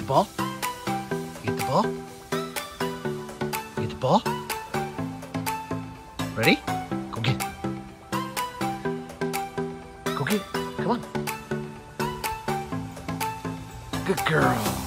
the ball? Get the ball? Get the ball? Ready? Go get it. Go get it. Come on. Good girl.